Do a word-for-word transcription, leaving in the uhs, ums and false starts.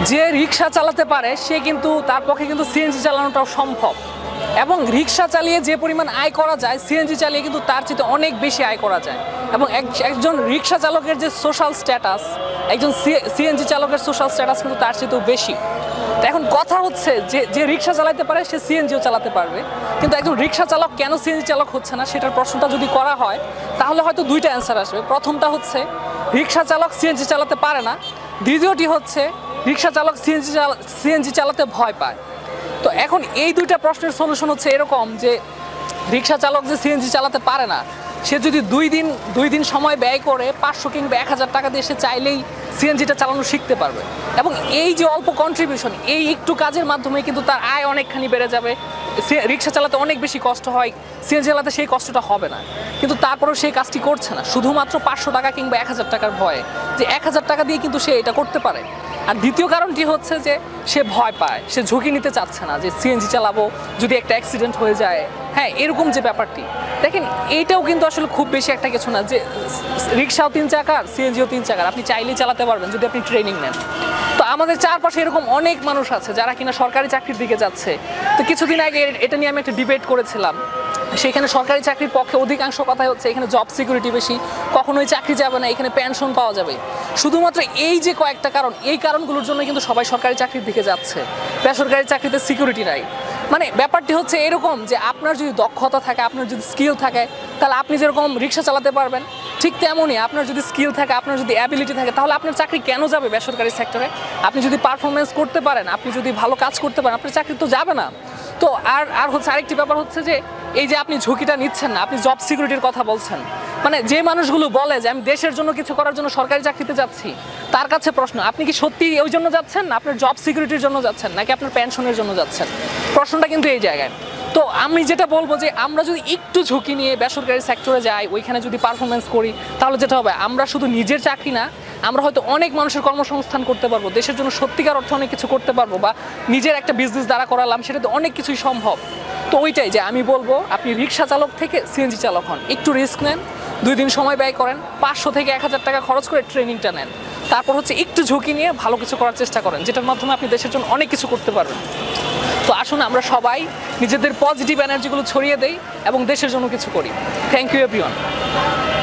যে রিক্সা চালাতে পারে সে কিন্তু তার পক্ষে কিন্তু সিএনজি চালানোটাও সম্ভব এবং রিক্সা চালিয়ে যে পরিমাণ আয় করা যায় সিএনজি চালিয়ে কিন্তু তার চেয়ে অনেক বেশি আয় করা যায় এবং একজন রিক্সা চালকের যে সোশ্যাল স্ট্যাটাস একজন সিএনজি চালকের সোশ্যাল স্ট্যাটাস কিন্তু তার চেয়েও বেশি। তো এখন কথা হচ্ছে যে যে রিক্সা চালাতে পারে সে সিএনজিও চালাতে পারবে, কিন্তু একজন রিক্সা চালক কেন সিএনজি চালক হচ্ছে না সেটার প্রশ্নটা যদি করা হয় তাহলে হয়তো দুইটা অ্যান্সার আসবে। প্রথমটা হচ্ছে রিক্সা চালক সিএনজি চালাতে পারে না, দ্বিতীয়টি হচ্ছে রিক্সা চালক সিএনজি সিএনজি চালাতে ভয় পায়। তো এখন এই দুইটা প্রশ্নের সলিউশন হচ্ছে এরকম যে রিক্সা চালক যে সিএনজি চালাতে পারে না সে যদি দুই দিন দুই দিন সময় ব্যয় করে পাঁচশো কিংবা এক হাজার টাকা দিয়ে সে চাইলেই সিএনজিটা চালানো শিখতে পারবে এবং এই যে অল্প কন্ট্রিবিউশন এই একটু কাজের মাধ্যমে কিন্তু তার আয় অনেকখানি বেড়ে যাবে। রিক্সা চালাতে অনেক বেশি কষ্ট হয়, সিএনজি চালাতে সেই কষ্টটা হবে না, কিন্তু তারপরেও সেই কাজটি করছে না শুধুমাত্র পাঁচশো টাকা কিংবা এক হাজার টাকার ভয়ে, যে এক হাজার টাকা দিয়ে কিন্তু সে এটা করতে পারে। আর দ্বিতীয় কারণটি হচ্ছে যে সে ভয় পায়, সে ঝুঁকি নিতে চাচ্ছে না যে সিএনজি চালাবো যদি একটা অ্যাক্সিডেন্ট হয়ে যায়, হ্যাঁ এরকম যে ব্যাপারটি। দেখেন এইটাও কিন্তু আসলে খুব বেশি একটা কিছু না যে রিক্সাও তিন চাকার সিএনজিও তিন চাকার, আপনি চাইলেই চালাতে পারবেন যদি আপনি ট্রেনিং নেন। তো আমাদের চারপাশে এরকম অনেক মানুষ আছে যারা কিনা সরকারি চাকরির দিকে যাচ্ছে। তো কিছুদিন আগে এটা নিয়ে আমি একটা ডিবেট করেছিলাম, সেখানে সরকারি চাকরির পক্ষে অধিকাংশ কথাই হচ্ছে এখানে জব সিকিউরিটি বেশি, কখনোই চাকরি যাবে না, এখানে পেনশন পাওয়া যাবে। শুধুমাত্র এই যে কয়েকটা কারণ, এই কারণগুলোর জন্য কিন্তু সবাই সরকারি চাকরির দিকে যাচ্ছে, বেসরকারি চাকরিতে সিকিউরিটি নাই। মানে ব্যাপারটি হচ্ছে এরকম যে আপনার যদি দক্ষতা থাকে, আপনার যদি স্কিল থাকে, তাহলে আপনি যেরকম রিক্সা চালাতে পারবেন, ঠিক তেমনই আপনার যদি স্কিল থাকে, আপনার যদি অ্যাবিলিটি থাকে, তাহলে আপনার চাকরি কেন যাবে বেসরকারি সেক্টরে? আপনি যদি পারফরমেন্স করতে পারেন, আপনি যদি ভালো কাজ করতে পারেন, আপনার চাকরি তো যাবে না। তো আর আর হচ্ছে আরেকটি ব্যাপার হচ্ছে যে এই যে আপনি ঝুঁকিটা নিচ্ছেন না, আপনি জব সিকিউরিটির কথা বলছেন, মানে যে মানুষগুলো বলে যে আমি দেশের জন্য কিছু করার জন্য সরকারি চাকরিতে যাচ্ছি, তার কাছে প্রশ্ন, আপনি কি সত্যি ওই জন্য যাচ্ছেন, না আপনার জব সিকিউরিটির জন্য যাচ্ছেন, নাকি আপনার পেনশনের জন্য যাচ্ছেন? প্রশ্নটা কিন্তু এই জায়গায়। তো আমি যেটা বলবো যে আমরা যদি একটু ঝুঁকি নিয়ে বেসরকারি সেক্টরে যাই, ওইখানে যদি পারফরমেন্স করি, তাহলে যেটা হবে আমরা শুধু নিজের চাকরি না, আমরা হয়তো অনেক মানুষের কর্মসংস্থান করতে পারবো, দেশের জন্য সত্যিকার অর্থে অনেক কিছু করতে পারবো, বা নিজের একটা বিজনেস দাঁড়া করালাম, সেটাতে অনেক কিছুই সম্ভব। তো ওইটাই যে আমি বলবো আপনি রিক্সা চালক থেকে সিএনজি চালক হন, একটু রিস্ক নেন, দুই দিন সময় ব্যয় করেন, পাঁচশো থেকে এক হাজার টাকা খরচ করে ট্রেনিংটা নেন, তারপর হচ্ছে একটু ঝুঁকি নিয়ে ভালো কিছু করার চেষ্টা করেন, যেটার মাধ্যমে আপনি দেশের জন্য অনেক কিছু করতে পারবেন। তো আসুন আমরা সবাই নিজেদের পজিটিভ এনার্জিগুলো ছড়িয়ে দেই এবং দেশের জন্য কিছু করি। Thank you everyone.